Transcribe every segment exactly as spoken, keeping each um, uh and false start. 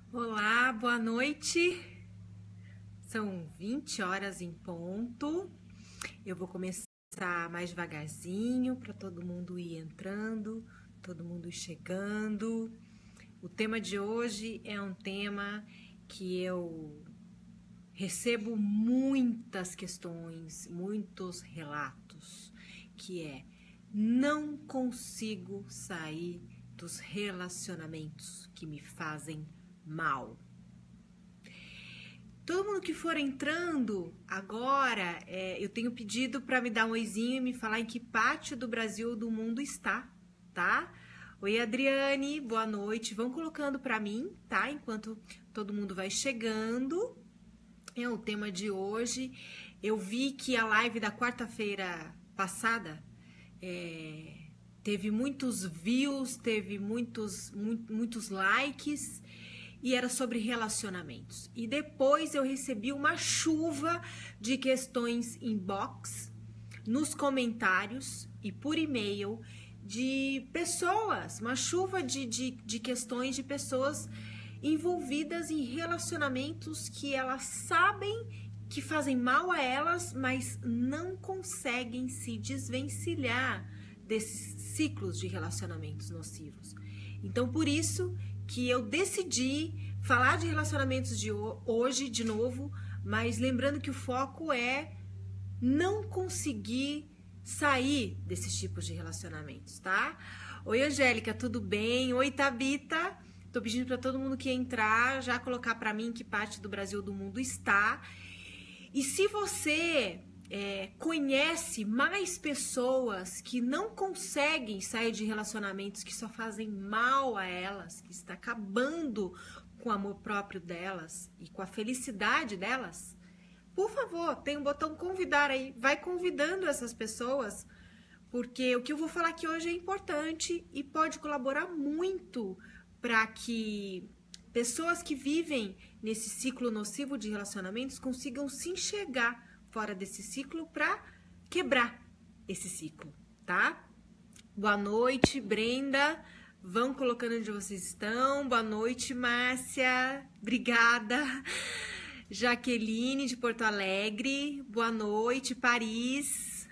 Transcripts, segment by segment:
Olá, boa noite. São vinte horas em ponto. Eu vou começar mais devagarzinho para todo mundo ir entrando, todo mundo ir chegando. O tema de hoje é um tema que eu recebo muitas questões, muitos relatos, que é: não consigo sair dos relacionamentos que me fazem mal. Todo mundo que for entrando agora, é, eu tenho pedido para me dar um oizinho e me falar em que parte do Brasil ou do mundo está, tá? Oi, Adriane, boa noite. Vão colocando para mim, tá? Enquanto todo mundo vai chegando. É o tema de hoje. Eu vi que a live da quarta-feira passada é, teve muitos views, teve muitos, muito, muitos likes. E era sobre relacionamentos. E depois eu recebi uma chuva de questões inbox, nos comentários e por e-mail de pessoas, uma chuva de, de, de questões de pessoas envolvidas em relacionamentos que elas sabem que fazem mal a elas, mas não conseguem se desvencilhar desses ciclos de relacionamentos nocivos. Então, por isso que eu decidi falar de relacionamentos de hoje de novo, mas lembrando que o foco é não conseguir sair desses tipos de relacionamentos, tá? Oi, Angélica, tudo bem? Oi, Tabita. Tô pedindo para todo mundo que entrar já colocar para mim em que parte do Brasil ou do mundo está. E se você é, conhece mais pessoas que não conseguem sair de relacionamentos que só fazem mal a elas, que está acabando com o amor próprio delas e com a felicidade delas, por favor, tem um botão convidar aí, vai convidando essas pessoas, porque o que eu vou falar aqui hoje é importante e pode colaborar muito para que pessoas que vivem nesse ciclo nocivo de relacionamentos consigam se enxergar fora desse ciclo para quebrar esse ciclo, tá? Boa noite, Brenda. Vão colocando onde vocês estão. Boa noite, Márcia. Obrigada. Jaqueline, de Porto Alegre. Boa noite, Paris.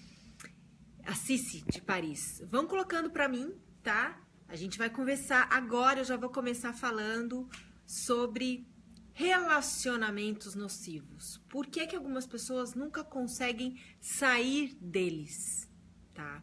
A Cici, de Paris. Vão colocando para mim, tá? A gente vai conversar agora. Eu já vou começar falando sobre relacionamentos nocivos. Por que que algumas pessoas nunca conseguem sair deles, tá?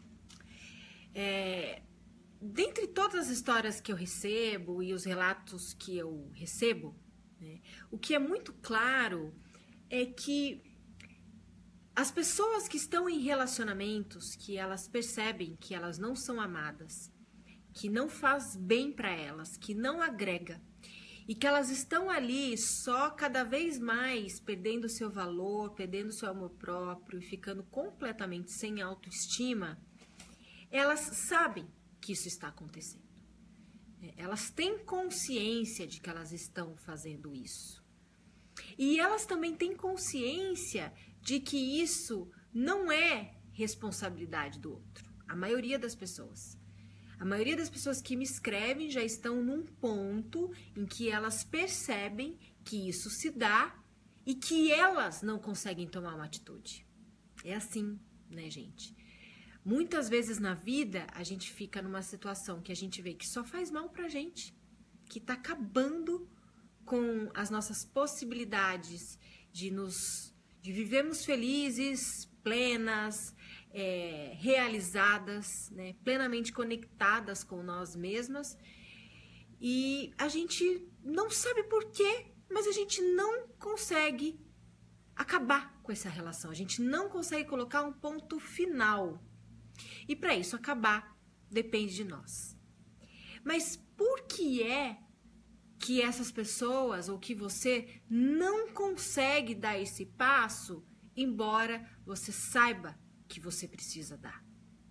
É, dentre todas as histórias que eu recebo e os relatos que eu recebo, né, o que é muito claro é que as pessoas que estão em relacionamentos que elas percebem que elas não são amadas, que não faz bem para elas, que não agrega, e que elas estão ali só cada vez mais perdendo seu valor, perdendo seu amor próprio e ficando completamente sem autoestima, elas sabem que isso está acontecendo. Elas têm consciência de que elas estão fazendo isso. E elas também têm consciência de que isso não é responsabilidade do outro. A maioria das pessoas. A maioria das pessoas que me escrevem já estão num ponto em que elas percebem que isso se dá e que elas não conseguem tomar uma atitude. É assim, né, gente? Muitas vezes na vida a gente fica numa situação que a gente vê que só faz mal pra gente, que tá acabando com as nossas possibilidades de nos de vivermos felizes, plenas, É, realizadas, né, plenamente conectadas com nós mesmas, e a gente não sabe por quê, mas a gente não consegue acabar com essa relação, a gente não consegue colocar um ponto final, e para isso acabar depende de nós. Mas por que é que essas pessoas ou que você não consegue dar esse passo, embora você saiba que você precisa dar?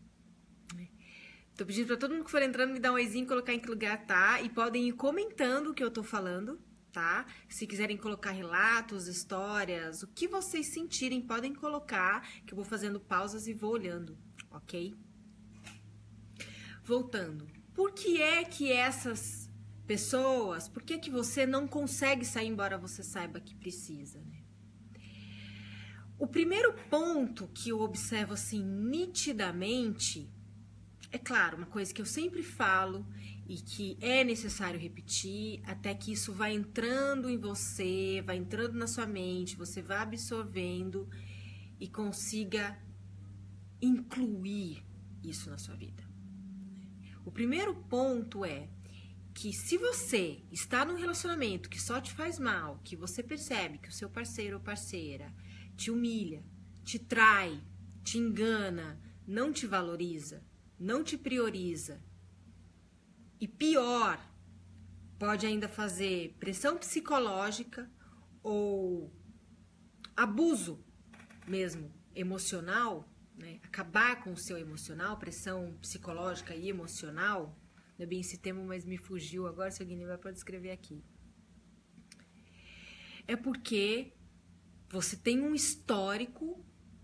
Tô pedindo pra todo mundo que for entrando me dar um oizinho, colocar em que lugar tá, e podem ir comentando o que eu tô falando, tá? Se quiserem colocar relatos, histórias, o que vocês sentirem, podem colocar, que eu vou fazendo pausas e vou olhando, ok? Voltando, por que é que essas pessoas, por que que você não consegue sair embora você saiba que precisa, né? O primeiro ponto que eu observo assim nitidamente, é claro, uma coisa que eu sempre falo e que é necessário repetir até que isso vai entrando em você, vai entrando na sua mente, você vai absorvendo e consiga incluir isso na sua vida. O primeiro ponto é que se você está num relacionamento que só te faz mal, que você percebe que o seu parceiro ou parceira te humilha, te trai, te engana, não te valoriza, não te prioriza, e pior, pode ainda fazer pressão psicológica ou abuso mesmo emocional, né? Acabar com o seu emocional, pressão psicológica e emocional, não é bem esse termo, mas me fugiu agora, se alguém lembrar pode escrever aqui. É porque você tem um histórico,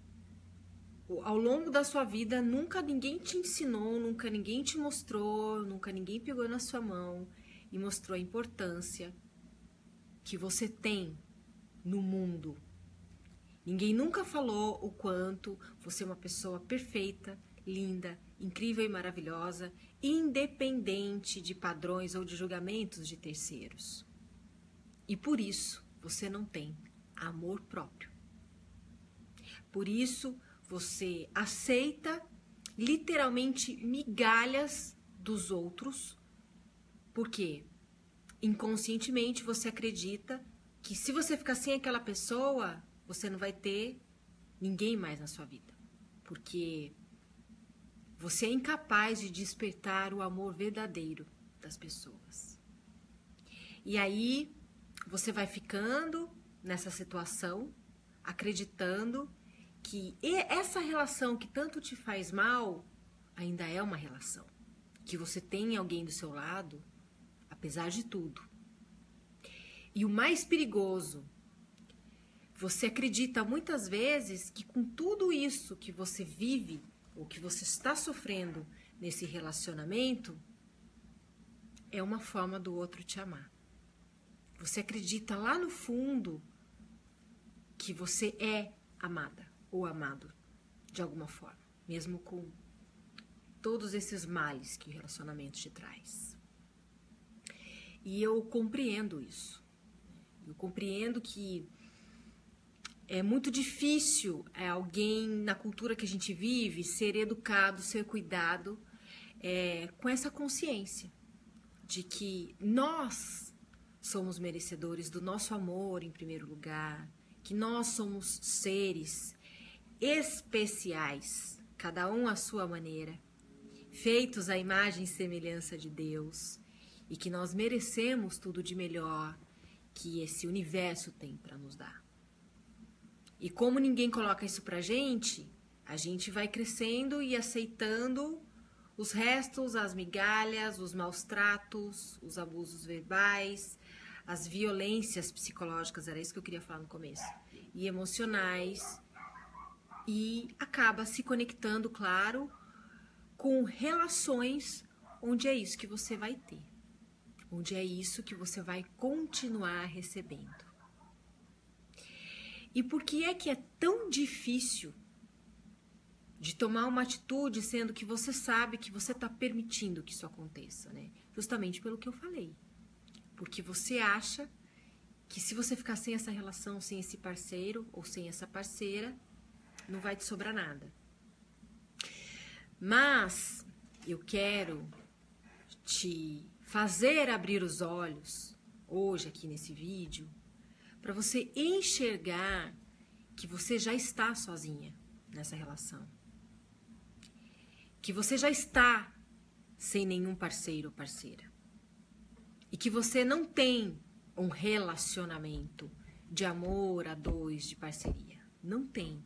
ao longo da sua vida, nunca ninguém te ensinou, nunca ninguém te mostrou, nunca ninguém pegou na sua mão e mostrou a importância que você tem no mundo. Ninguém nunca falou o quanto você é uma pessoa perfeita, linda, incrível e maravilhosa, independente de padrões ou de julgamentos de terceiros. E por isso você não tem amor próprio. Por isso você aceita literalmente migalhas dos outros, porque inconscientemente você acredita que se você ficar sem aquela pessoa, você não vai ter ninguém mais na sua vida, porque você é incapaz de despertar o amor verdadeiro das pessoas. E aí você vai ficando nessa situação, acreditando que essa relação que tanto te faz mal ainda é uma relação, que você tem alguém do seu lado, apesar de tudo. E o mais perigoso, você acredita muitas vezes que com tudo isso que você vive, ou que você está sofrendo nesse relacionamento, é uma forma do outro te amar. Você acredita lá no fundo que você é amada ou amado de alguma forma, mesmo com todos esses males que o relacionamento te traz. E eu compreendo isso. Eu compreendo que é muito difícil é, alguém na cultura que a gente vive ser educado, ser cuidado é, com essa consciência de que nós somos merecedores do nosso amor em primeiro lugar, que nós somos seres especiais, cada um à sua maneira, feitos à imagem e semelhança de Deus, e que nós merecemos tudo de melhor que esse universo tem para nos dar. E como ninguém coloca isso pra gente, a gente vai crescendo e aceitando os restos, as migalhas, os maus tratos, os abusos verbais, as violências psicológicas, era isso que eu queria falar no começo, e emocionais, e acaba se conectando, claro, com relações onde é isso que você vai ter, onde é isso que você vai continuar recebendo. E por que é que é tão difícil de tomar uma atitude, sendo que você sabe que você está permitindo que isso aconteça, né? Justamente pelo que eu falei. Porque você acha que se você ficar sem essa relação, sem esse parceiro ou sem essa parceira, não vai te sobrar nada. Mas eu quero te fazer abrir os olhos, hoje aqui nesse vídeo, para você enxergar que você já está sozinha nessa relação. Que você já está sem nenhum parceiro ou parceira. E que você não tem um relacionamento de amor a dois, de parceria. Não tem.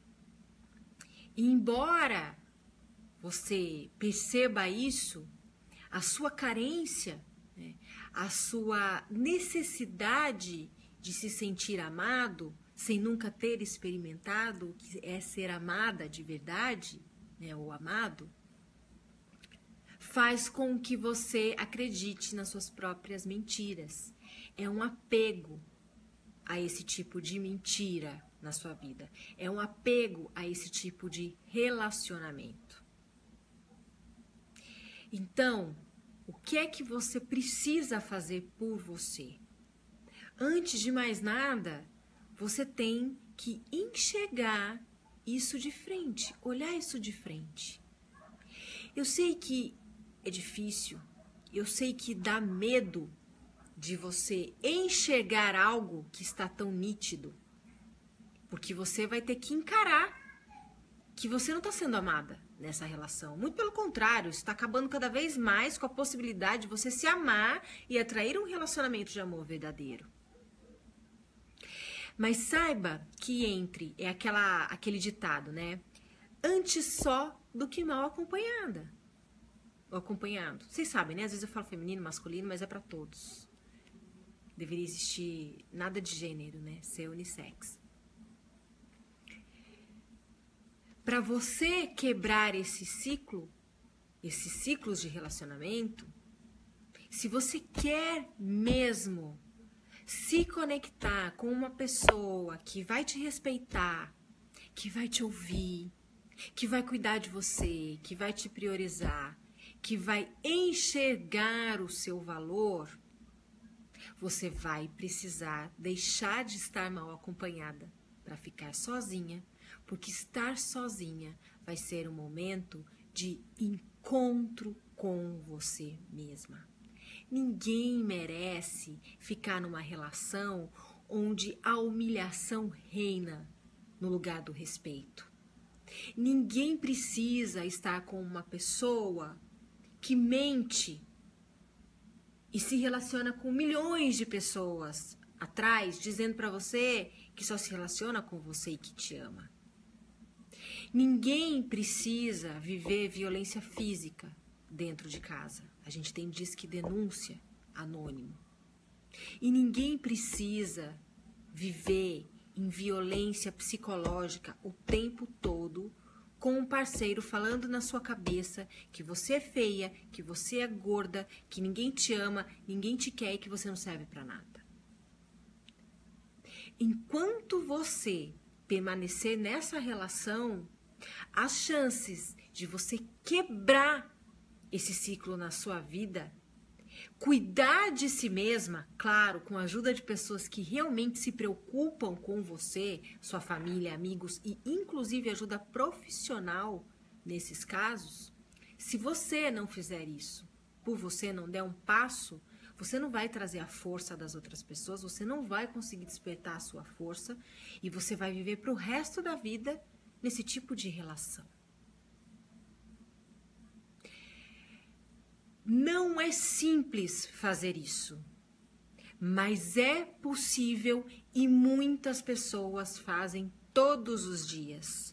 E embora você perceba isso, a sua carência, né, a sua necessidade de se sentir amado, sem nunca ter experimentado o que é ser amada de verdade, né, ou amado, faz com que você acredite nas suas próprias mentiras. É um apego a esse tipo de mentira na sua vida. É um apego a esse tipo de relacionamento. Então, o que é que você precisa fazer por você? Antes de mais nada, você tem que enxergar isso de frente, olhar isso de frente. Eu sei que é difícil, eu sei que dá medo de você enxergar algo que está tão nítido, porque você vai ter que encarar que você não está sendo amada nessa relação. Muito pelo contrário, isso está acabando cada vez mais com a possibilidade de você se amar e atrair um relacionamento de amor verdadeiro. Mas saiba que entre, é aquela, aquele ditado, né? Antes só do que mal acompanhada. Ou acompanhado. Vocês sabem, né? Às vezes eu falo feminino, masculino, mas é para todos. Deveria existir nada de gênero, né? Ser unissex. Para você quebrar esse ciclo, esses ciclos de relacionamento, se você quer mesmo se conectar com uma pessoa que vai te respeitar, que vai te ouvir, que vai cuidar de você, que vai te priorizar, que vai enxergar o seu valor, você vai precisar deixar de estar mal acompanhada para ficar sozinha, porque estar sozinha vai ser um momento de encontro com você mesma. Ninguém merece ficar numa relação onde a humilhação reina no lugar do respeito. Ninguém precisa estar com uma pessoa que mente e se relaciona com milhões de pessoas atrás, dizendo para você que só se relaciona com você e que te ama. Ninguém precisa viver violência física dentro de casa. A gente tem disque denúncia anônimo. E ninguém precisa viver em violência psicológica o tempo todo com um parceiro falando na sua cabeça que você é feia, que você é gorda, que ninguém te ama, ninguém te quer e que você não serve para nada. Enquanto você permanecer nessa relação, as chances de você quebrar esse ciclo na sua vida, cuidar de si mesma, claro, com a ajuda de pessoas que realmente se preocupam com você, sua família, amigos e inclusive ajuda profissional nesses casos. Se você não fizer isso, por você não der um passo, você não vai trazer a força das outras pessoas, você não vai conseguir despertar a sua força e você vai viver para o resto da vida nesse tipo de relação. Não é simples fazer isso, mas é possível e muitas pessoas fazem todos os dias.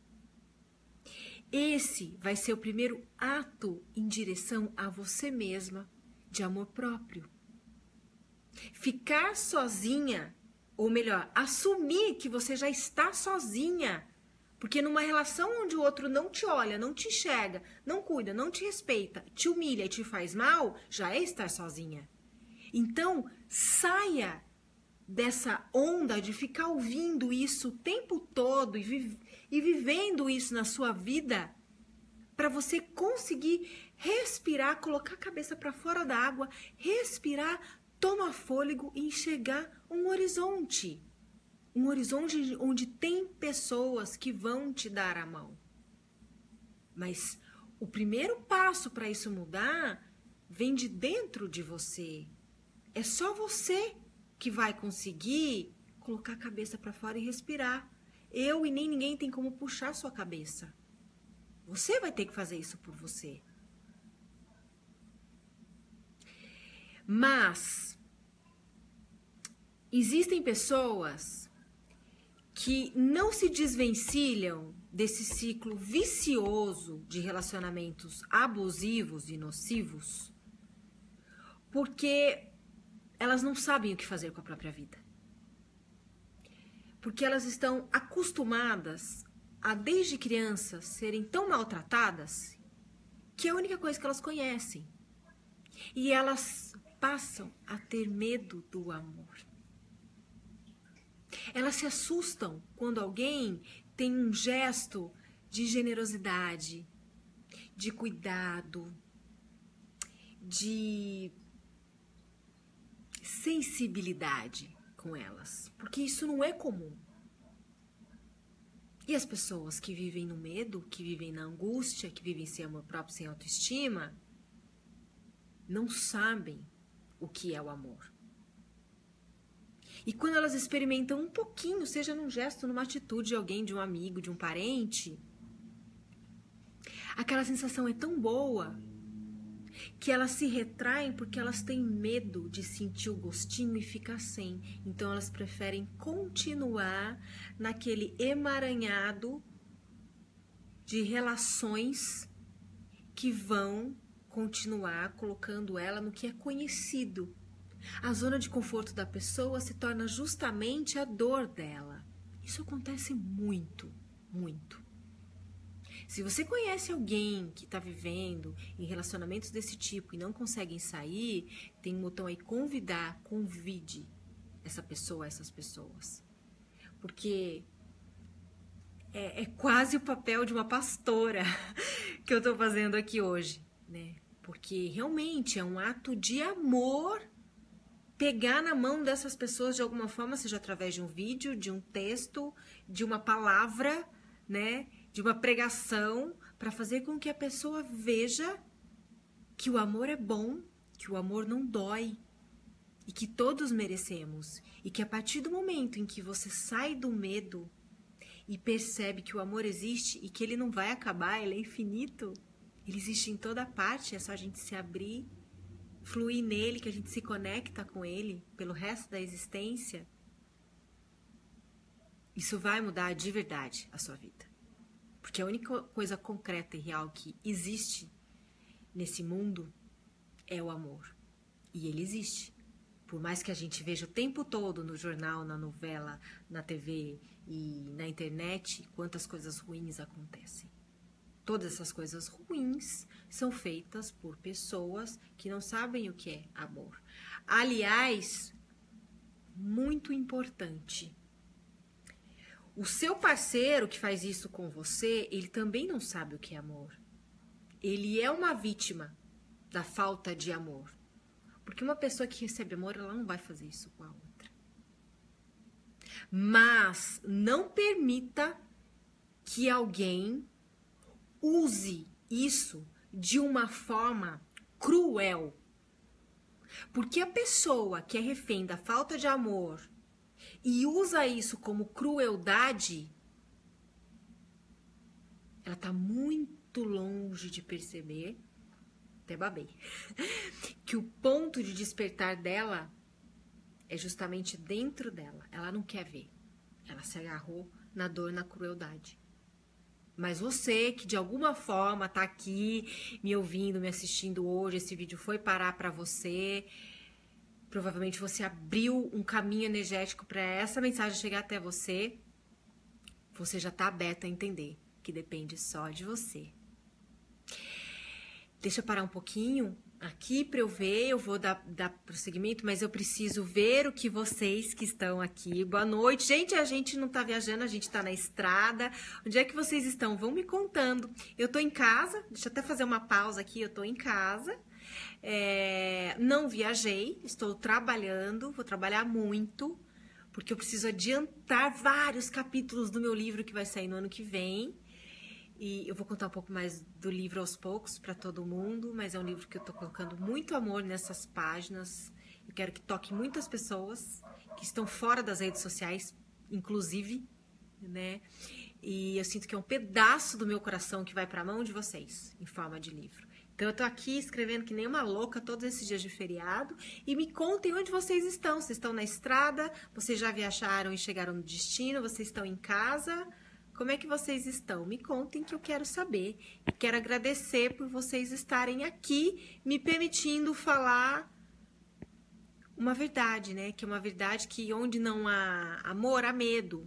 Esse vai ser o primeiro ato em direção a você mesma de amor próprio. Ficar sozinha, ou melhor, assumir que você já está sozinha. Porque numa relação onde o outro não te olha, não te enxerga, não cuida, não te respeita, te humilha e te faz mal, já é estar sozinha. Então, saia dessa onda de ficar ouvindo isso o tempo todo e, vi- e vivendo isso na sua vida para você conseguir respirar, colocar a cabeça para fora da água, respirar, tomar fôlego e enxergar um horizonte. Um horizonte onde tem pessoas que vão te dar a mão. Mas o primeiro passo para isso mudar vem de dentro de você. É só você que vai conseguir colocar a cabeça para fora e respirar. Eu e nem ninguém tem como puxar a sua cabeça. Você vai ter que fazer isso por você. Mas existem pessoas que não se desvencilham desse ciclo vicioso de relacionamentos abusivos e nocivos porque elas não sabem o que fazer com a própria vida. Porque elas estão acostumadas a, desde crianças, serem tão maltratadas que é a única coisa que elas conhecem. E elas passam a ter medo do amor. Elas se assustam quando alguém tem um gesto de generosidade, de cuidado, de sensibilidade com elas, porque isso não é comum. E as pessoas que vivem no medo, que vivem na angústia, que vivem sem amor próprio, sem autoestima, não sabem o que é o amor. E quando elas experimentam um pouquinho, seja num gesto, numa atitude de alguém, de um amigo, de um parente, aquela sensação é tão boa que elas se retraem porque elas têm medo de sentir o gostinho e ficar sem. Então elas preferem continuar naquele emaranhado de relações que vão continuar colocando ela no que é conhecido. A zona de conforto da pessoa se torna justamente a dor dela. Isso acontece muito, muito. Se você conhece alguém que está vivendo em relacionamentos desse tipo e não conseguem sair, tem um botão aí, convidar, convide essa pessoa, essas pessoas. Porque é, é quase o papel de uma pastora que eu estou fazendo aqui hoje, né? Porque realmente é um ato de amor pegar na mão dessas pessoas de alguma forma, seja através de um vídeo, de um texto, de uma palavra, né? De uma pregação, para fazer com que a pessoa veja que o amor é bom, que o amor não dói e que todos merecemos. E que a partir do momento em que você sai do medo e percebe que o amor existe e que ele não vai acabar, ele é infinito, ele existe em toda parte, é só a gente se abrir, fluir nele, que a gente se conecta com ele pelo resto da existência, isso vai mudar de verdade a sua vida. Porque a única coisa concreta e real que existe nesse mundo é o amor. E ele existe. Por mais que a gente veja o tempo todo no jornal, na novela, na T V e na internet, quantas coisas ruins acontecem. Todas essas coisas ruins são feitas por pessoas que não sabem o que é amor. Aliás, muito importante, o seu parceiro que faz isso com você, ele também não sabe o que é amor. Ele é uma vítima da falta de amor. Porque uma pessoa que recebe amor, ela não vai fazer isso com a outra. Mas não permita que alguém use isso de uma forma cruel. Porque a pessoa que é refém da falta de amor e usa isso como crueldade, ela está muito longe de perceber, até babei, que o ponto de despertar dela é justamente dentro dela. Ela não quer ver. Ela se agarrou na dor, na crueldade. Mas você que de alguma forma está aqui me ouvindo, me assistindo hoje, esse vídeo foi parar para você, provavelmente você abriu um caminho energético para essa mensagem chegar até você, você já está aberta a entender que depende só de você. Deixa eu parar um pouquinho aqui para eu ver, eu vou dar, dar prosseguimento, mas eu preciso ver o que vocês que estão aqui. Boa noite. Gente, a gente não tá viajando, a gente tá na estrada. Onde é que vocês estão? Vão me contando. Eu tô em casa, deixa eu até fazer uma pausa aqui, eu tô em casa. É, não viajei, estou trabalhando, vou trabalhar muito, porque eu preciso adiantar vários capítulos do meu livro que vai sair no ano que vem. E eu vou contar um pouco mais do livro aos poucos para todo mundo, mas é um livro que eu tô colocando muito amor nessas páginas. Eu quero que toque muitas pessoas que estão fora das redes sociais, inclusive, né? E eu sinto que é um pedaço do meu coração que vai para a mão de vocês, em forma de livro. Então eu tô aqui escrevendo que nem uma louca todos esses dias de feriado. E me contem onde vocês estão. Vocês estão na estrada? Vocês já viajaram e chegaram no destino? Vocês estão em casa? Como é que vocês estão? Me contem que eu quero saber. E quero agradecer por vocês estarem aqui me permitindo falar uma verdade, né? Que é uma verdade que onde não há amor, há medo.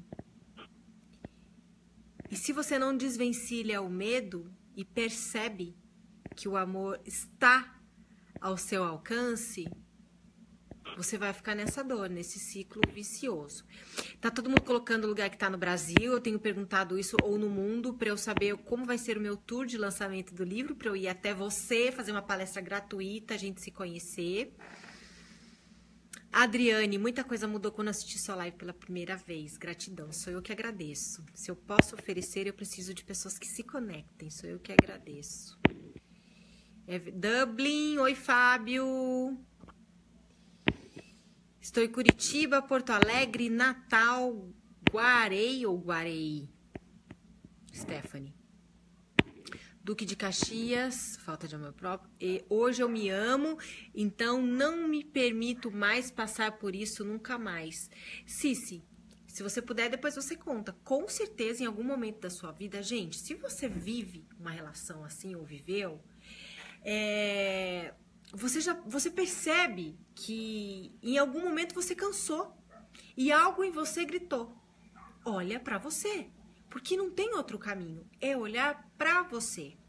E se você não desvencilha o medo e percebe que o amor está ao seu alcance, você vai ficar nessa dor, nesse ciclo vicioso. Tá todo mundo colocando o lugar que tá no Brasil, eu tenho perguntado isso, ou no mundo, para eu saber como vai ser o meu tour de lançamento do livro, para eu ir até você, fazer uma palestra gratuita, a gente se conhecer. Adriane, muita coisa mudou quando assisti sua live pela primeira vez. Gratidão, sou eu que agradeço. Se eu posso oferecer, eu preciso de pessoas que se conectem, sou eu que agradeço. É, Dublin, oi Fábio. Estou em Curitiba, Porto Alegre, Natal, Guarei ou Guarei? Stephanie. Duque de Caxias, falta de amor próprio. E hoje eu me amo, então não me permito mais passar por isso nunca mais. Cici, se você puder, depois você conta. Com certeza, em algum momento da sua vida, gente, se você vive uma relação assim ou viveu, é... Você já você percebe que em algum momento você cansou e algo em você gritou: olha para você, porque não tem outro caminho, é olhar para você.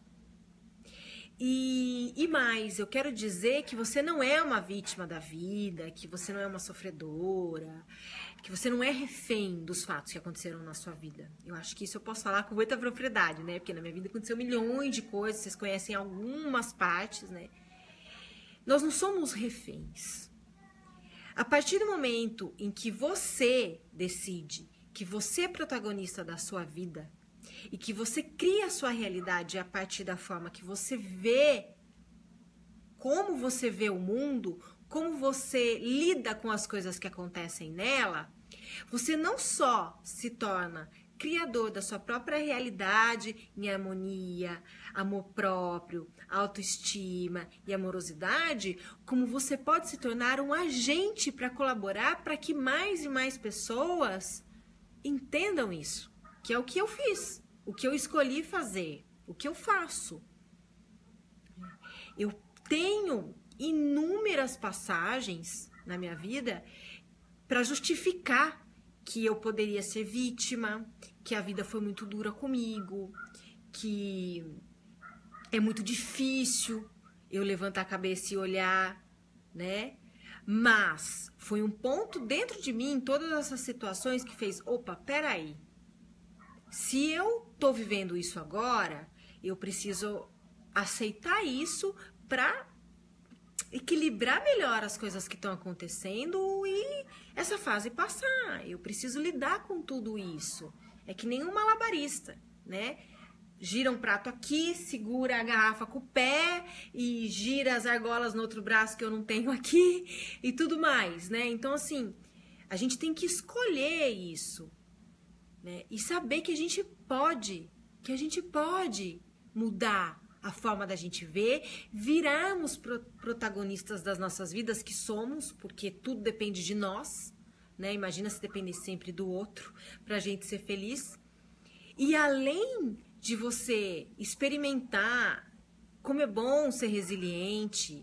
E, e mais, eu quero dizer que você não é uma vítima da vida, que você não é uma sofredora, que você não é refém dos fatos que aconteceram na sua vida. Eu acho que isso eu posso falar com muita propriedade, né? Porque na minha vida aconteceu milhões de coisas, vocês conhecem algumas partes, né? Nós não somos reféns. A partir do momento em que você decide que você é protagonista da sua vida e que você cria a sua realidade a partir da forma que você vê, como você vê o mundo, como você lida com as coisas que acontecem nela, você não só se torna criador da sua própria realidade em harmonia, amor próprio, autoestima e amorosidade, como você pode se tornar um agente para colaborar para que mais e mais pessoas entendam isso, que é o que eu fiz, o que eu escolhi fazer, o que eu faço. Eu tenho inúmeras passagens na minha vida para justificar que eu poderia ser vítima, que a vida foi muito dura comigo, que é muito difícil eu levantar a cabeça e olhar, né? Mas foi um ponto dentro de mim, em todas essas situações, que fez: opa, peraí, se eu tô vivendo isso agora, eu preciso aceitar isso para equilibrar melhor as coisas que estão acontecendo e essa fase passar. Eu preciso lidar com tudo isso. É que nem um malabarista, né? Gira um prato aqui, segura a garrafa com o pé e gira as argolas no outro braço que eu não tenho aqui e tudo mais, né? Então, assim, a gente tem que escolher isso, né? E saber que a gente pode, que a gente pode mudar a forma da gente ver, virarmos pro, protagonistas das nossas vidas, que somos, porque tudo depende de nós, né? Imagina se depender sempre do outro pra gente ser feliz. E além de você experimentar como é bom ser resiliente,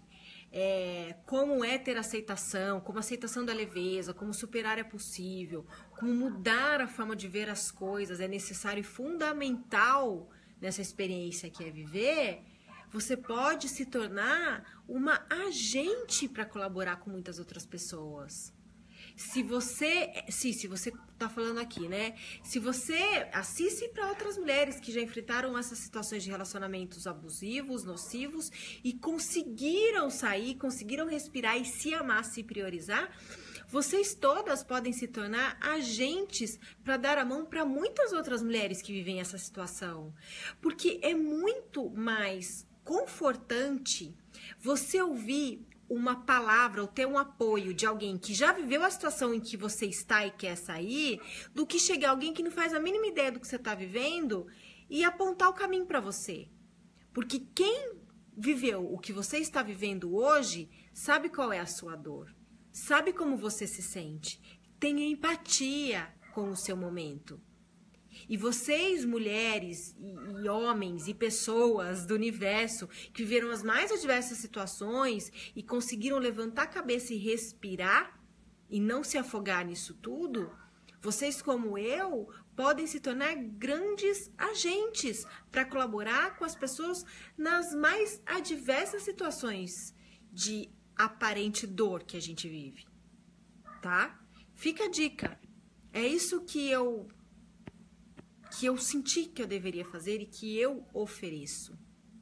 é, como é ter aceitação, como aceitação da leveza, como superar é possível, como mudar a forma de ver as coisas é necessário e fundamental nessa experiência que é viver, você pode se tornar uma agente para colaborar com muitas outras pessoas. Se você, se, se você tá falando aqui, né? Se você assiste para outras mulheres que já enfrentaram essas situações de relacionamentos abusivos, nocivos e conseguiram sair, conseguiram respirar e se amar, se priorizar, vocês todas podem se tornar agentes para dar a mão para muitas outras mulheres que vivem essa situação. Porque é muito mais confortante você ouvir uma palavra ou ter um apoio de alguém que já viveu a situação em que você está e quer sair, do que chegar alguém que não faz a mínima ideia do que você está vivendo e apontar o caminho para você. Porque quem viveu o que você está vivendo hoje sabe qual é a sua dor, sabe como você se sente, tem empatia com o seu momento. E vocês, mulheres e, e homens e pessoas do universo que viveram as mais adversas situações e conseguiram levantar a cabeça e respirar e não se afogar nisso tudo, Vocês, como eu, podem se tornar grandes agentes para colaborar com as pessoas nas mais adversas situações de aparente dor que a gente vive, tá? Fica a dica. É isso que eu que eu senti que eu deveria fazer e que eu ofereço.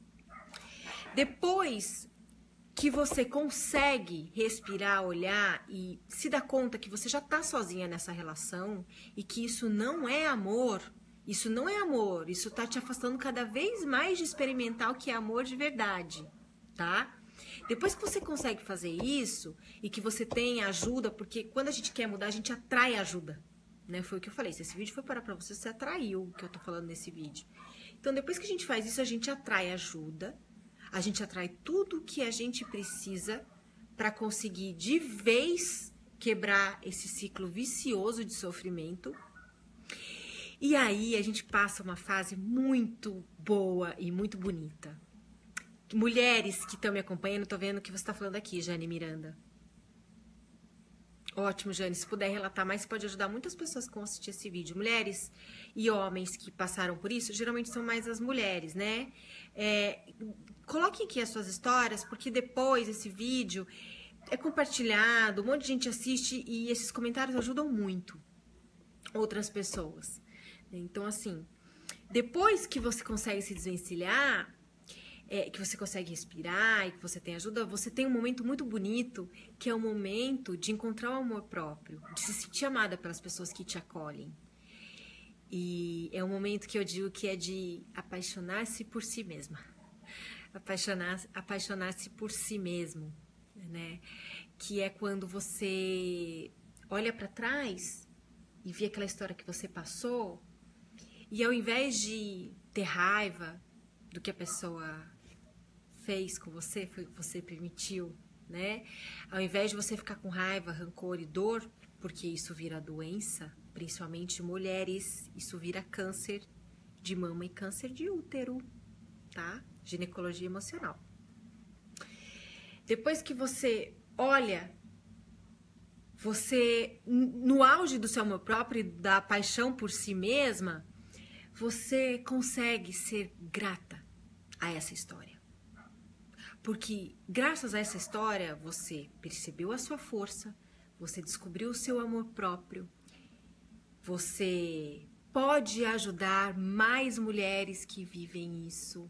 Depois que você consegue respirar, olhar e se dar conta que você já tá sozinha nessa relação e que isso não é amor, isso não é amor, isso tá te afastando cada vez mais de experimentar o que é amor de verdade, tá? Depois que você consegue fazer isso e que você tem ajuda, porque quando a gente quer mudar, a gente atrai ajuda, né? Foi o que eu falei, se esse vídeo foi parar pra você, você atraiu o que eu tô falando nesse vídeo. Então, depois que a gente faz isso, a gente atrai ajuda, a gente atrai tudo o que a gente precisa para conseguir de vez quebrar esse ciclo vicioso de sofrimento. E aí a gente passa uma fase muito boa e muito bonita. Mulheres que estão me acompanhando, tô vendo o que você está falando aqui, Jane Miranda. Ótimo, Jane. Se puder relatar mais, pode ajudar muitas pessoas que vão assistir esse vídeo. Mulheres e homens que passaram por isso, geralmente são mais as mulheres, né? É, coloquem aqui as suas histórias, porque depois esse vídeo é compartilhado, um monte de gente assiste e esses comentários ajudam muito outras pessoas. Então, assim, depois que você consegue se desvencilhar, É, que você consegue respirar e que você tem ajuda, você tem um momento muito bonito, que é o momento de encontrar o amor próprio, de se sentir amada pelas pessoas que te acolhem. E é um momento que eu digo que é de apaixonar-se por si mesma. Apaixonar, apaixonar-se por si mesmo, né? Que é quando você olha para trás e vê aquela história que você passou e ao invés de ter raiva do que a pessoa fez com você, foi o que você permitiu, né? Ao invés de você ficar com raiva, rancor e dor, porque isso vira doença, principalmente mulheres, isso vira câncer de mama e câncer de útero, tá? Ginecologia emocional. Depois que você olha, você, no auge do seu amor próprio e da paixão por si mesma, você consegue ser grata a essa história. Porque graças a essa história, você percebeu a sua força, você descobriu o seu amor próprio, você pode ajudar mais mulheres que vivem isso.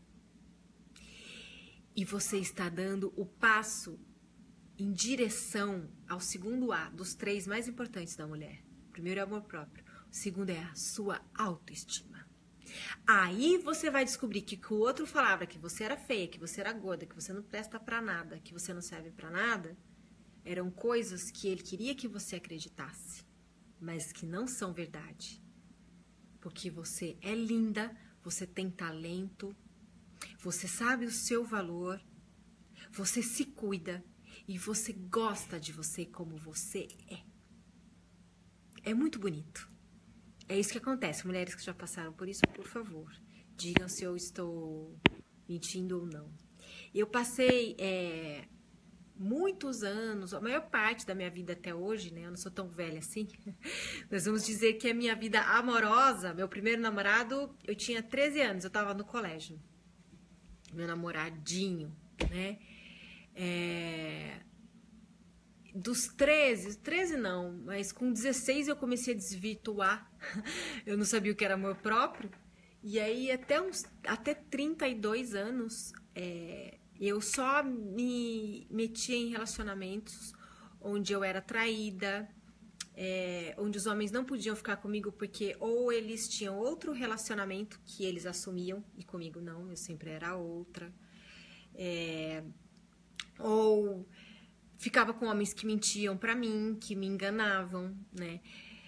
E você está dando o passo em direção ao segundo A, dos três mais importantes da mulher. O primeiro é o amor próprio, o segundo é a sua autoestima. Aí você vai descobrir que, que o outro falava que você era feia, que você era gorda, que você não presta pra nada, que você não serve pra nada, eram coisas que ele queria que você acreditasse, mas que não são verdade. Porque você é linda, você tem talento, você sabe o seu valor, você se cuida e você gosta de você como você é. É muito bonito. É isso que acontece. Mulheres que já passaram por isso, por favor, digam se eu estou mentindo ou não. Eu passei é, muitos anos, a maior parte da minha vida até hoje, né? Eu não sou tão velha assim. Mas vamos dizer que a minha vida amorosa, meu primeiro namorado, eu tinha treze anos, eu tava no colégio. Meu namoradinho, né? É... Dos treze, treze não, mas com dezesseis eu comecei a desvirtuar. Eu não sabia o que era amor próprio. E aí até, uns, até trinta e dois anos é, eu só me metia em relacionamentos onde eu era traída, é, onde os homens não podiam ficar comigo porque ou eles tinham outro relacionamento que eles assumiam e comigo não, eu sempre era outra. É, ou ficava com homens que mentiam pra mim, que me enganavam, né?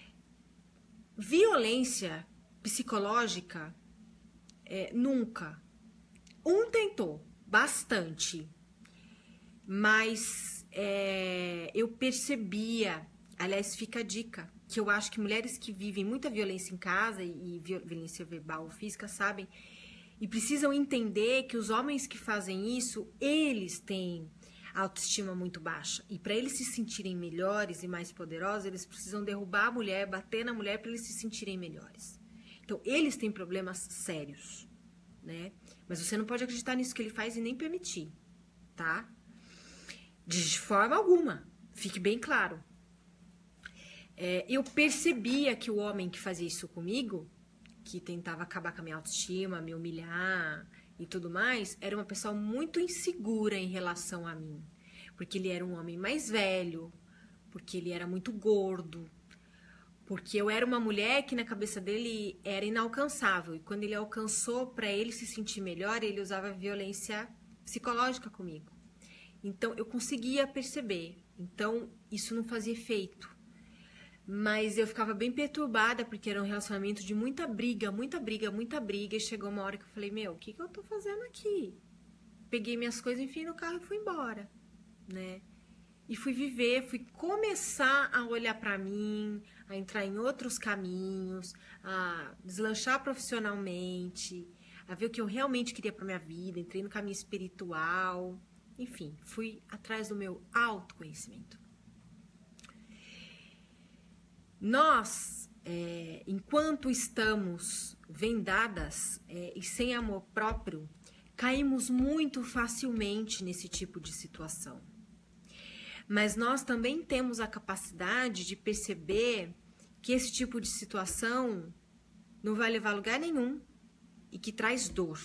Violência psicológica, é, nunca. Um tentou, bastante, mas é, eu percebia, aliás, fica a dica, que eu acho que mulheres que vivem muita violência em casa e, e violência verbal ou física sabem e precisam entender que os homens que fazem isso, eles têm autoestima muito baixa. E para eles se sentirem melhores e mais poderosos, eles precisam derrubar a mulher, bater na mulher para eles se sentirem melhores. Então, eles têm problemas sérios, né? Mas você não pode acreditar nisso que ele faz e nem permitir, tá? De forma alguma. Fique bem claro. É, eu percebia que o homem que fazia isso comigo, que tentava acabar com a minha autoestima, me humilhar e tudo mais, era uma pessoa muito insegura em relação a mim. Porque ele era um homem mais velho, porque ele era muito gordo, porque eu era uma mulher que na cabeça dele era inalcançável. E quando ele alcançou, para ele se sentir melhor, ele usava violência psicológica comigo. Então, eu conseguia perceber. Então, isso não fazia efeito. Mas eu ficava bem perturbada, porque era um relacionamento de muita briga, muita briga, muita briga. E chegou uma hora que eu falei, meu, o que, que eu tô fazendo aqui? Peguei minhas coisas, enfiei no carro e fui embora, né? E fui viver, fui começar a olhar pra mim, a entrar em outros caminhos, a deslanchar profissionalmente, a ver o que eu realmente queria pra minha vida. Entrei no caminho espiritual, enfim, fui atrás do meu autoconhecimento. Nós, é, enquanto estamos vendadas é, e sem amor próprio, caímos muito facilmente nesse tipo de situação. Mas nós também temos a capacidade de perceber que esse tipo de situação não vai levar a lugar nenhum e que traz dor.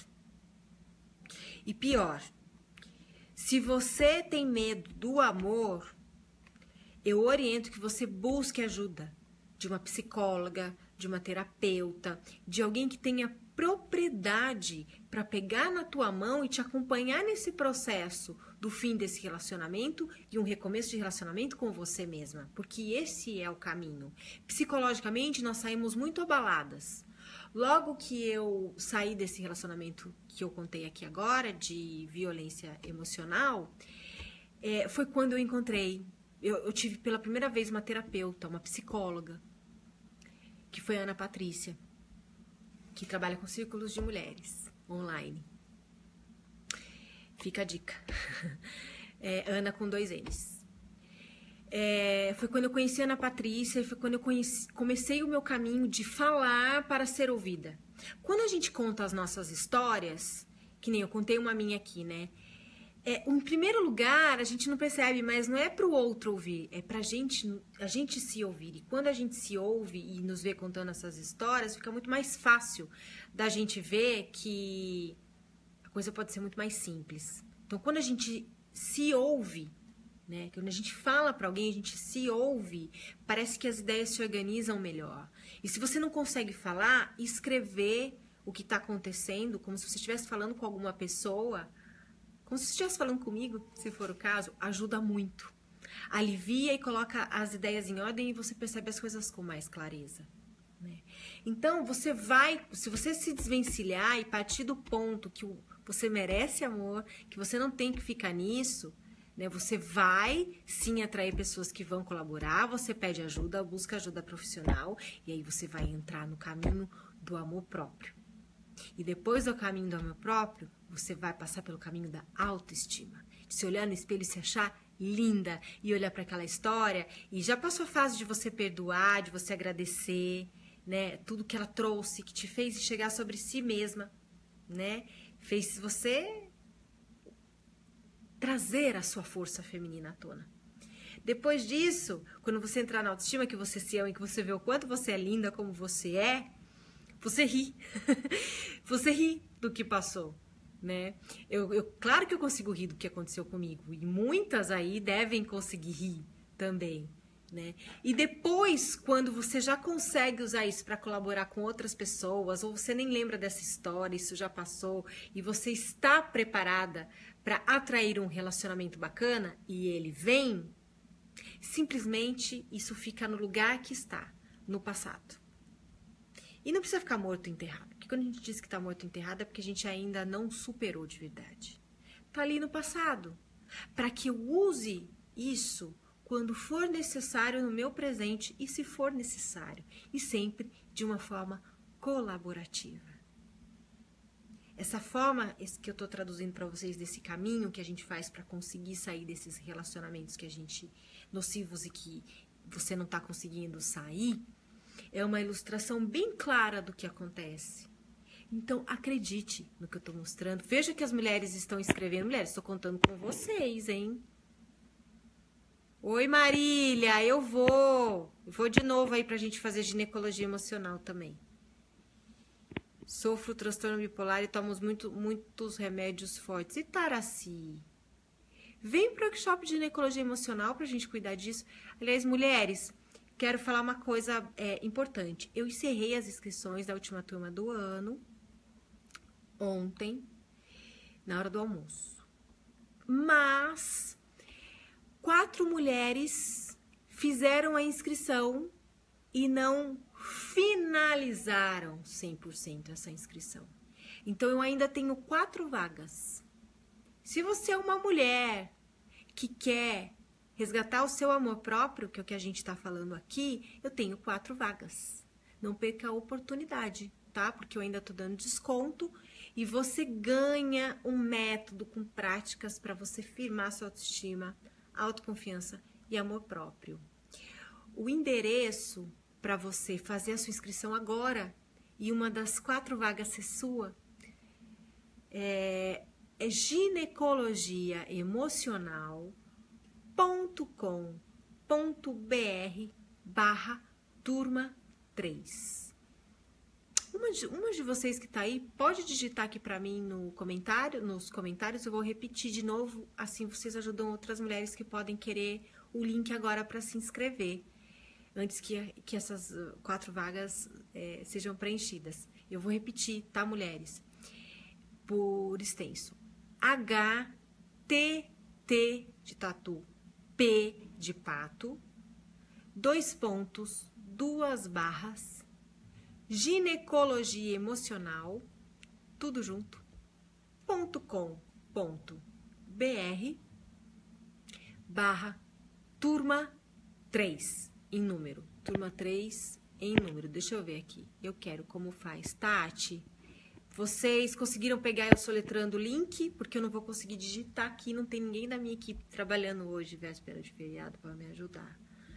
E pior, se você tem medo do amor, eu oriento que você busque ajuda de uma psicóloga, de uma terapeuta, de alguém que tenha propriedade para pegar na tua mão e te acompanhar nesse processo do fim desse relacionamento e um recomeço de relacionamento com você mesma, porque esse é o caminho. Psicologicamente, nós saímos muito abaladas. Logo que eu saí desse relacionamento que eu contei aqui agora, de violência emocional, é, foi quando eu encontrei, eu, eu tive pela primeira vez uma terapeuta, uma psicóloga, que foi a Ana Patrícia, que trabalha com círculos de mulheres online. Fica a dica. É, Ana com dois N's. É, foi quando eu conheci a Ana Patrícia, foi quando eu conheci, comecei o meu caminho de falar para ser ouvida. Quando a gente conta as nossas histórias, que nem eu contei uma minha aqui, né? É, em primeiro lugar, a gente não percebe, mas não é para o outro ouvir, é para gente, a gente se ouvir. E quando a gente se ouve e nos vê contando essas histórias, fica muito mais fácil da gente ver que a coisa pode ser muito mais simples. Então, quando a gente se ouve, né, quando a gente fala para alguém, a gente se ouve, parece que as ideias se organizam melhor. E se você não consegue falar, escrever o que está acontecendo, como se você estivesse falando com alguma pessoa, como se você estivesse falando comigo, se for o caso, ajuda muito. Alivia e coloca as ideias em ordem e você percebe as coisas com mais clareza, né? Então, você vai, se você se desvencilhar e partir do ponto que você merece amor, que você não tem que ficar nisso, né? Você vai sim atrair pessoas que vão colaborar, você pede ajuda, busca ajuda profissional e aí você vai entrar no caminho do amor próprio. E depois do caminho do amor próprio, você vai passar pelo caminho da autoestima. De se olhar no espelho e se achar linda. E olhar para aquela história. E já passou a fase de você perdoar, de você agradecer, né? Tudo que ela trouxe, que te fez chegar sobre si mesma, né? Fez você trazer a sua força feminina à tona. Depois disso, quando você entrar na autoestima, que você se ama e que você vê o quanto você é linda como você é, você ri. Você ri do que passou, né? Eu, eu, claro que eu consigo rir do que aconteceu comigo. E muitas aí devem conseguir rir também, né? E depois, quando você já consegue usar isso para colaborar com outras pessoas, ou você nem lembra dessa história, isso já passou, e você está preparada para atrair um relacionamento bacana, e ele vem, simplesmente isso fica no lugar que está, no passado. E não precisa ficar morto e enterrado. Porque quando a gente diz que está morto e enterrado é porque a gente ainda não superou de verdade. Está ali no passado. Para que eu use isso quando for necessário no meu presente e se for necessário. E sempre de uma forma colaborativa. Essa forma esse que eu tô traduzindo para vocês desse caminho que a gente faz para conseguir sair desses relacionamentos que a gente nocivos e que você não tá conseguindo sair, é uma ilustração bem clara do que acontece. Então, acredite no que eu tô mostrando. Veja que as mulheres estão escrevendo. Mulheres, estou contando com vocês, hein? Oi, Marília, eu vou. Eu vou de novo aí pra gente fazer ginecologia emocional também. Sofro transtorno bipolar e tomo muito, muitos remédios fortes. E Taraci? Vem pro workshop de ginecologia emocional pra gente cuidar disso. Aliás, mulheres, quero falar uma coisa é, importante. Eu encerrei as inscrições da última turma do ano ontem, na hora do almoço. Mas quatro mulheres fizeram a inscrição e não finalizaram cem por cento essa inscrição. Então, eu ainda tenho quatro vagas. Se você é uma mulher que quer resgatar o seu amor próprio, que é o que a gente está falando aqui, eu tenho quatro vagas. Não perca a oportunidade, tá? Porque eu ainda estou dando desconto e você ganha um método com práticas para você firmar sua autoestima, autoconfiança e amor próprio. O endereço para você fazer a sua inscrição agora e uma das quatro vagas ser sua é, é ginecologia emocional ponto com ponto br barra turma três. Uma de, uma de vocês que tá aí, pode digitar aqui para mim no comentário, nos comentários, eu vou repetir de novo, assim vocês ajudam outras mulheres que podem querer o link agora para se inscrever, antes que, que essas quatro vagas é, sejam preenchidas. Eu vou repetir, tá, mulheres? Por extenso. H T T de tatu, P de pato, dois pontos, duas barras, ginecologia emocional, tudo junto, ponto com ponto br barra turma três, em número. Turma três em número. Deixa eu ver aqui. Eu quero como faz. Tati, vocês conseguiram pegar eu soletrando o link? Porque eu não vou conseguir digitar aqui. Não tem ninguém da minha equipe trabalhando hoje, véspera de feriado, para me ajudar.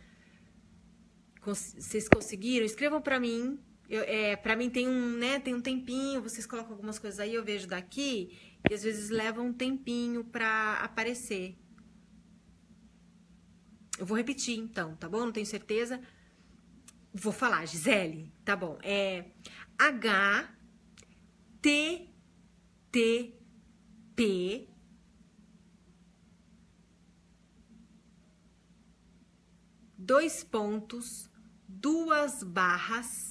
Vocês conseguiram? Escrevam para mim. Eu, é, para mim tem um, né, tem um tempinho. Vocês colocam algumas coisas aí, eu vejo daqui. E às vezes leva um tempinho para aparecer. Eu vou repetir, então, tá bom? Não tenho certeza. Vou falar, Gisele. Tá bom. É H T T P dois pontos, duas barras,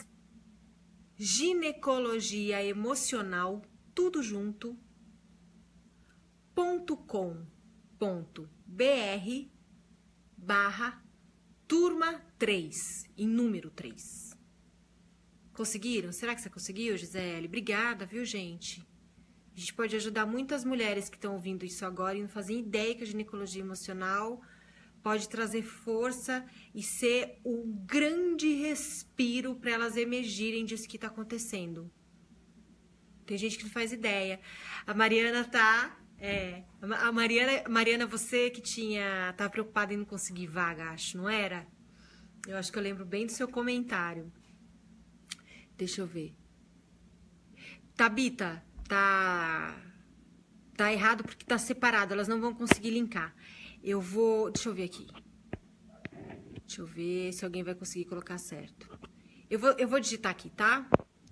ginecologia emocional, tudo junto, ponto com ponto br barra turma três, em número três. Conseguiram? Será que você conseguiu, Gisele? Obrigada, viu, gente? A gente pode ajudar muitas mulheres que estão ouvindo isso agora e não fazem ideia que a ginecologia emocional pode trazer força e ser o grande respiro para elas emergirem disso que está acontecendo. Tem gente que não faz ideia. A Mariana tá... É, a Mariana, Mariana, você que tinha, tava preocupada em não conseguir vaga, acho, não era? Eu acho que eu lembro bem do seu comentário. Deixa eu ver. Tabita, tá, tá errado porque tá separado, elas não vão conseguir linkar. Eu vou, deixa eu ver aqui. Deixa eu ver se alguém vai conseguir colocar certo. Eu vou, eu vou digitar aqui, tá?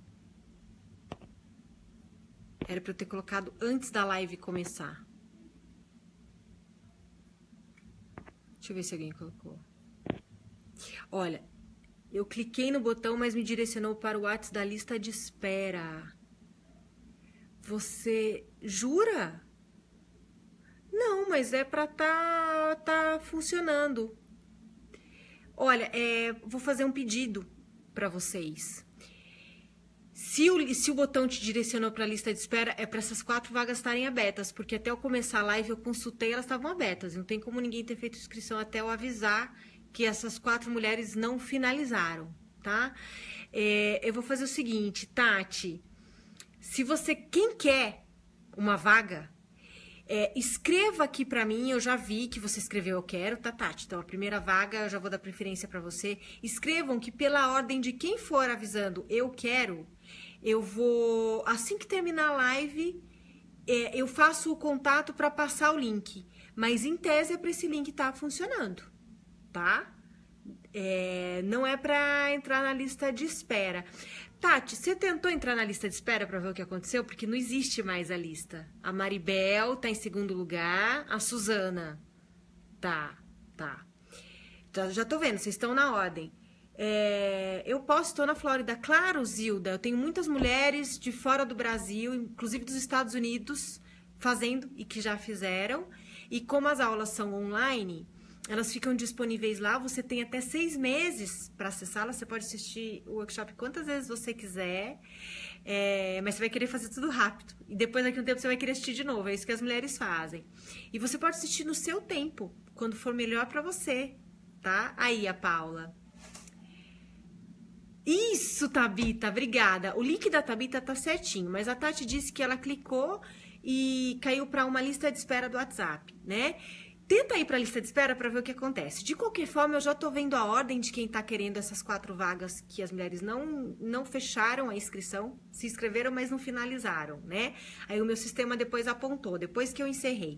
Era para eu ter colocado antes da live começar. Deixa eu ver se alguém colocou. Olha, eu cliquei no botão, mas me direcionou para o WhatsApp da lista de espera. Você jura? Não, mas é para tá, tá funcionando. Olha, é, vou fazer um pedido para vocês. Se o, se o botão te direcionou para a lista de espera, é para essas quatro vagas estarem abertas, porque até eu começar a live eu consultei, elas estavam abertas. Não tem como ninguém ter feito inscrição até eu avisar que essas quatro mulheres não finalizaram, tá? É, eu vou fazer o seguinte, Tati, Se você, quem quer uma vaga, é, escreva aqui pra mim, eu já vi que você escreveu eu quero, tá, Tati? Então, a primeira vaga eu já vou dar preferência pra você. Escrevam que pela ordem de quem for avisando eu quero, eu vou, assim que terminar a live, é, eu faço o contato pra passar o link. Mas, em tese, é pra esse link estar funcionando, tá? É, não é pra entrar na lista de espera. Tati, você tentou entrar na lista de espera pra ver o que aconteceu? Porque não existe mais a lista. A Maribel tá em segundo lugar, a Suzana tá, tá. Já, já tô vendo, vocês estão na ordem. É, eu posso, estou na Flórida. Claro, Zilda, eu tenho muitas mulheres de fora do Brasil, inclusive dos Estados Unidos, fazendo e que já fizeram. E como as aulas são online, elas ficam disponíveis lá, você tem até seis meses para acessá-las, você pode assistir o workshop quantas vezes você quiser, é, mas você vai querer fazer tudo rápido. E depois, daqui a um tempo, você vai querer assistir de novo, é isso que as mulheres fazem. E você pode assistir no seu tempo, quando for melhor para você, tá? Aí, a Paula. Isso, Tabita, obrigada. O link da Tabita tá certinho, mas a Tati disse que ela clicou e caiu para uma lista de espera do WhatsApp, né? Tenta ir para a lista de espera para ver o que acontece. De qualquer forma, eu já tô vendo a ordem de quem tá querendo essas quatro vagas que as mulheres não, não fecharam a inscrição, se inscreveram, mas não finalizaram, né? Aí o meu sistema depois apontou, depois que eu encerrei.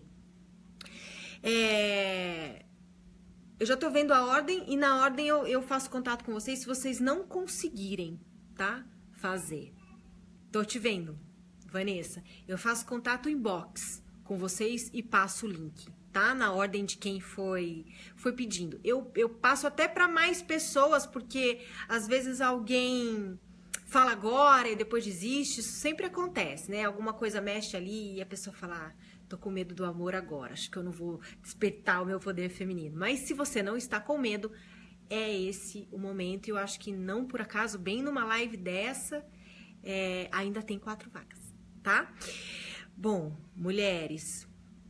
É... Eu já tô vendo a ordem e na ordem eu, eu faço contato com vocês se vocês não conseguirem, tá? Fazer. Tô te vendo, Vanessa. Eu faço contato inbox com vocês e passo o link. Tá? Na ordem de quem foi, foi pedindo. Eu, eu passo até para mais pessoas, porque às vezes alguém fala agora e depois desiste. Isso sempre acontece, né? Alguma coisa mexe ali e a pessoa fala, ah, tô com medo do amor agora, acho que eu não vou despertar o meu poder feminino. Mas se você não está com medo, é esse o momento. E eu acho que não por acaso, bem numa live dessa, é, ainda tem quatro vagas, tá? Bom, mulheres...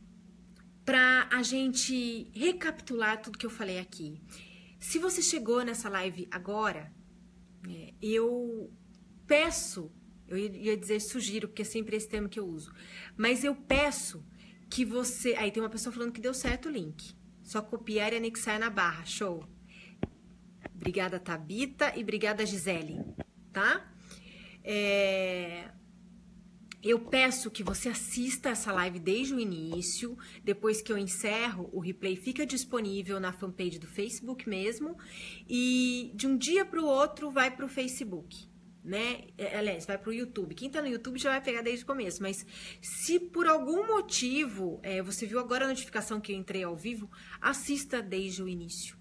Para a gente recapitular tudo que eu falei aqui. Se você chegou nessa live agora, é, eu peço, eu ia dizer sugiro, porque é sempre esse termo que eu uso, mas eu peço que você... Aí tem uma pessoa falando que deu certo o link. Só copiar e anexar na barra. Show. Obrigada, Tabita, e obrigada, Gisele. Tá? É... Eu peço que você assista essa live desde o início, depois que eu encerro, o replay fica disponível na fanpage do Facebook mesmo, e de um dia para o outro vai para o Facebook, né? Aliás, vai para o YouTube. Quem está no YouTube já vai pegar desde o começo, mas se por algum motivo, é, você viu agora a notificação que eu entrei ao vivo, assista desde o início.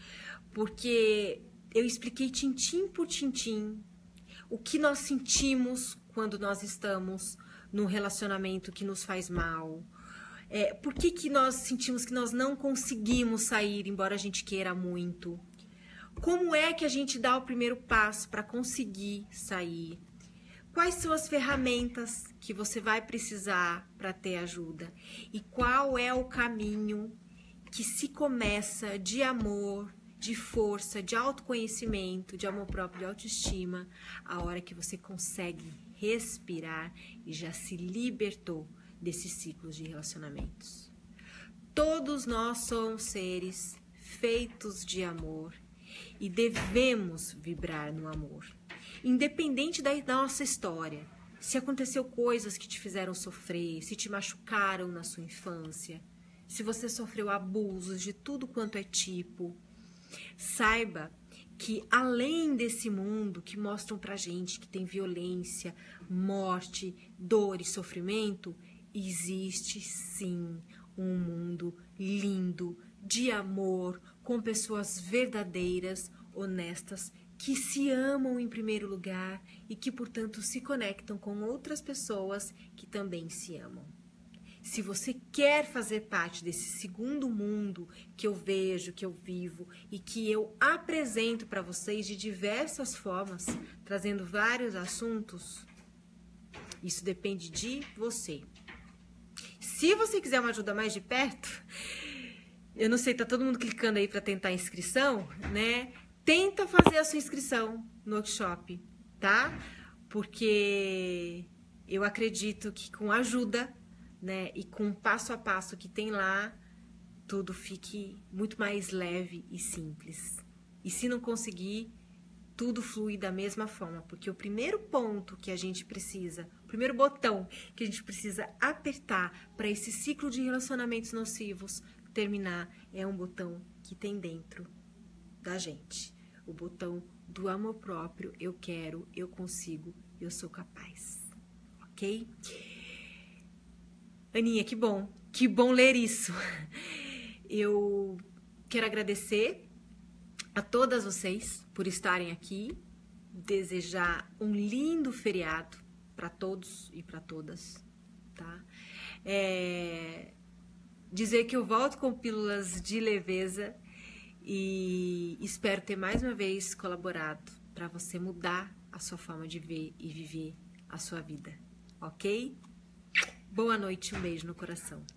Porque eu expliquei tintim por tintim o que nós sentimos quando nós estamos num relacionamento que nos faz mal. É, por que, que nós sentimos que nós não conseguimos sair, embora a gente queira muito? Como é que a gente dá o primeiro passo para conseguir sair? Quais são as ferramentas que você vai precisar para ter ajuda? E qual é o caminho que se começa de amor, de força, de autoconhecimento, de amor próprio, de autoestima, a hora que você consegue respirar e já se libertou desses ciclos de relacionamentos. Todos nós somos seres feitos de amor e devemos vibrar no amor. Independente da nossa história, se aconteceu coisas que te fizeram sofrer, se te machucaram na sua infância, se você sofreu abusos de tudo quanto é tipo, saiba que além desse mundo que mostram pra gente que tem violência, morte, dor e sofrimento, existe sim um mundo lindo, de amor, com pessoas verdadeiras, honestas, que se amam em primeiro lugar e que, portanto, se conectam com outras pessoas que também se amam. Se você quer fazer parte desse segundo mundo que eu vejo, que eu vivo e que eu apresento para vocês de diversas formas, trazendo vários assuntos, isso depende de você. Se você quiser uma ajuda mais de perto, eu não sei, tá todo mundo clicando aí para tentar a inscrição, né? Tenta fazer a sua inscrição no workshop, tá? Porque eu acredito que com ajuda, né, e com passo a passo que tem lá, tudo fique muito mais leve e simples. E se não conseguir, tudo flui da mesma forma, porque o primeiro ponto que a gente precisa, o primeiro botão que a gente precisa apertar para esse ciclo de relacionamentos nocivos terminar é um botão que tem dentro da gente. O botão do amor próprio, eu quero, eu consigo, eu sou capaz. Ok? Aninha, que bom, que bom ler isso. Eu quero agradecer a todas vocês por estarem aqui, desejar um lindo feriado para todos e para todas, tá? É... Dizer que eu volto com pílulas de leveza e espero ter mais uma vez colaborado para você mudar a sua forma de ver e viver a sua vida, ok? Boa noite, um beijo no coração.